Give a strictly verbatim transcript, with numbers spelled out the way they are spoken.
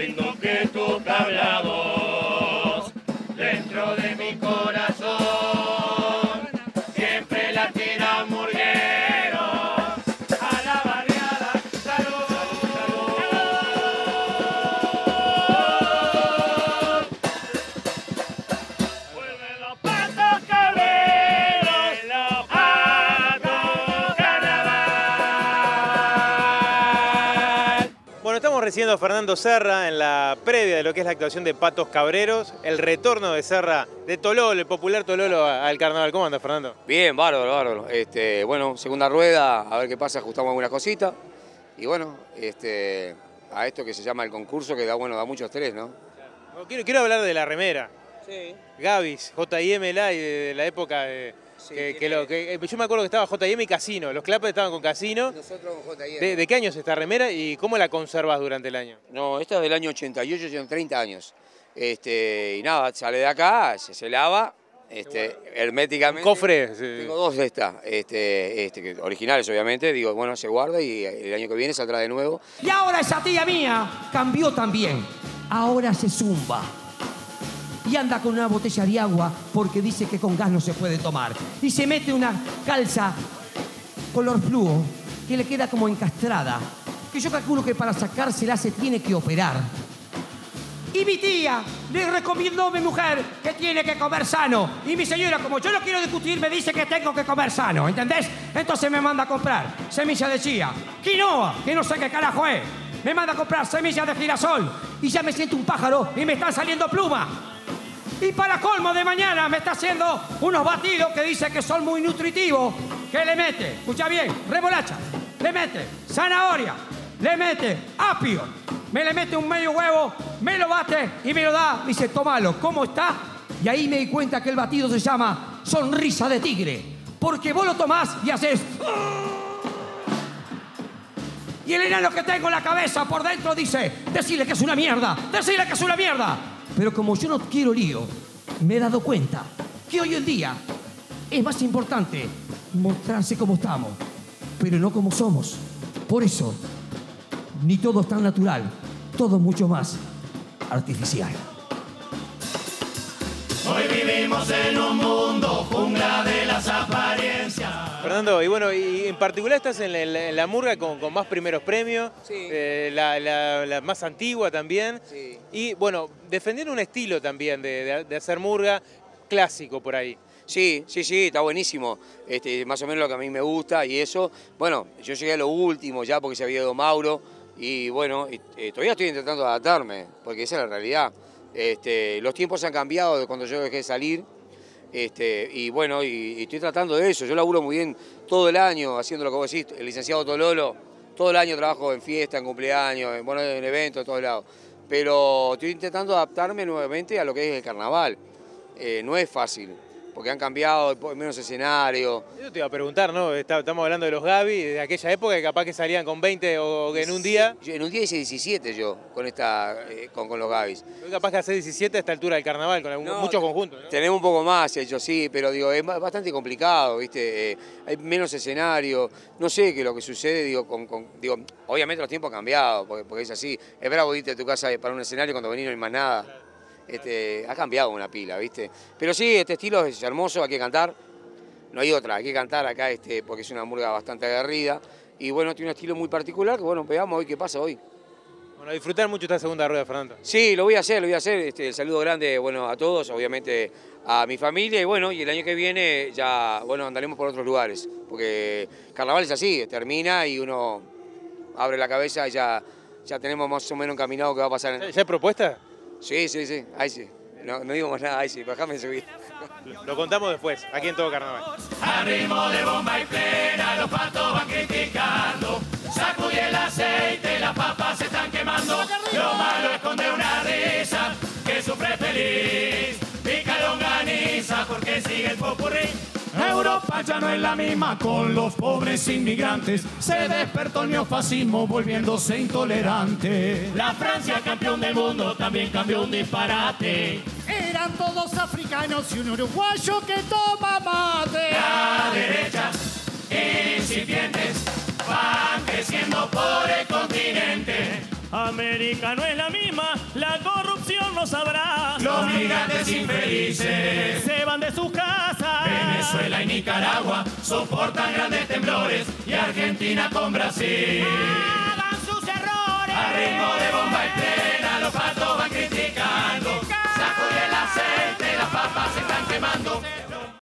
lindo que tus cablados, dentro de mi corazón, siempre la tiran murgueros, a la barriada, salud, salud. Vuelven los patos cabreros, los patos carnaval. Bueno, estamos recibiendo a Fernando Serra en la previa de lo que es la actuación de Patos Cabreros, el retorno de Serra de Tololo, el popular Tololo al carnaval. ¿Cómo anda, Fernando? Bien, bárbaro, bárbaro. Este, bueno, segunda rueda, a ver qué pasa, ajustamos algunas cositas. Y bueno, este, a esto que se llama el concurso, que da, bueno, da mucho estrés, ¿no? Bueno, quiero, quiero hablar de la remera. Sí. Gavis, J y M Live, de la época de... Sí, que, tiene- que lo, que, yo me acuerdo que estaba J y M y Casino, los clapes estaban con Casino. Nosotros con J y M. ¿De, de qué año es esta remera y cómo la conservas durante el año? No, esta es del año ochenta y ocho, tiene treinta años. Este, y nada, sale de acá, se, se lava, este, herméticamente. Cofre. sí. Tengo dos de estas, este, este, que- originales obviamente, digo, bueno, se guarda y el año que viene saldrá de nuevo. Y ahora esa tía mía cambió también. Ahora se zumba. Y anda con una botella de agua porque dice que con gas no se puede tomar. Y se mete una calza color fluo que le queda como encastrada. Que yo calculo que para sacársela se tiene que operar. Y mi tía le recomendó a mi mujer que tiene que comer sano. Y mi señora, como yo no quiero discutir, me dice que tengo que comer sano, ¿entendés? Entonces me manda a comprar semilla de chía, quinoa, que no sé qué carajo es. Me manda a comprar semillas de girasol. Y ya me siento un pájaro y me están saliendo plumas. Y para colmo de mañana me está haciendo unos batidos que dice que son muy nutritivos. Que le mete, escucha bien, remolacha, le mete zanahoria, le mete apio, me le mete un medio huevo, me lo bate y me lo da. Dice, tómalo, ¿cómo está? Y ahí me di cuenta que el batido se llama sonrisa de tigre. Porque vos lo tomás y haces... Y el enano que tengo en la cabeza por dentro dice, decirle que es una mierda, decirle que es una mierda. Pero como yo no quiero lío, me he dado cuenta que hoy en día es más importante mostrarse como estamos, pero no como somos. Por eso, ni todo es tan natural, todo mucho más artificial. Hoy vivimos en un mundo jungla de las apariencias. Fernando, y bueno, y en particular estás en la, en la- en la murga con, con más primeros premios, Sí. eh, la, la- la más antigua también, Sí. y bueno, defendiendo un estilo también de, de- de hacer murga clásico por ahí. Sí, sí, sí, está buenísimo. Este, más o menos lo que a mí me gusta y eso. Bueno, yo llegué a lo último ya porque se había ido Mauro y bueno, y, eh, todavía estoy intentando adaptarme, porque esa es la realidad. Este, los tiempos han cambiado de cuando yo dejé de salir. Este, y bueno, y, y estoy tratando de eso. Yo laburo muy bien todo el año haciendo lo que vos decís, el licenciado Tololo. Todo el año trabajo en fiesta, en cumpleaños, en, bueno, en eventos, en todos lados. Pero estoy intentando adaptarme nuevamente a lo que es el carnaval. Eh, no es fácil, porque han cambiado, hay menos escenario. Yo te iba a preguntar, ¿no? Está- Estamos hablando de los Gavi de aquella época que capaz que salían con veinte o que en un día. Yo en un día hice diecisiete yo con, esta, eh, con, con los Gavis. Hoy capaz que hace diecisiete a esta altura del carnaval, con algún- No, muchos conjuntos, ¿no? Tenemos un poco más hecho, sí, pero digo, es ba- bastante complicado, ¿viste? Eh, hay menos escenario, no sé qué es lo que sucede, digo, con, con- digo, obviamente los tiempos han cambiado, porque, porque es así. Es bravo irte a tu casa para un escenario cuando venís no hay más nada. Este, ha cambiado una pila, ¿viste? Pero sí, este estilo es hermoso, hay que cantar, no hay otra, hay que cantar acá, este, porque es una murga bastante aguerrida. Y bueno, tiene un estilo muy particular, que bueno, veamos hoy qué pasa hoy. Bueno, disfrutar mucho esta segunda rueda, Fernando. Sí, lo voy a hacer, lo voy a hacer. Este, el saludo grande, bueno, a todos, obviamente a mi familia y bueno, y el año que viene ya, bueno, andaremos por otros lugares, porque carnaval es así, termina y uno abre la cabeza y ya, ya tenemos más o menos encaminado qué va a pasar. En... ¿Ya hay propuesta? Sí, sí, sí, ahí sí. No, no digo más nada, ahí sí, bajame subir. Lo contamos después, aquí en Todo Carnaval. A ritmo de bomba y plena, los patos van criticando. Sacudí el aceite, las papas se están quemando. Lo malo esconde una risa que sufre feliz. Pica longaniza porque sigue el popurrí. Europa ya no es la misma con los pobres inmigrantes. Se despertó el neofascismo volviéndose intolerante. La Francia, campeón del mundo, también cambió un disparate. Eran todos africanos y un uruguayo que toma mate. La derecha, incipientes, van creciendo por el continente. América no es la misma gobierno sabrá. Los migrantes infelices se van de sus casas. Venezuela y Nicaragua soportan grandes temblores y Argentina con Brasil Hagan sus errores. a ritmo de bomba en plena, los patos van criticando. Sacude el aceite, las papas se están quemando.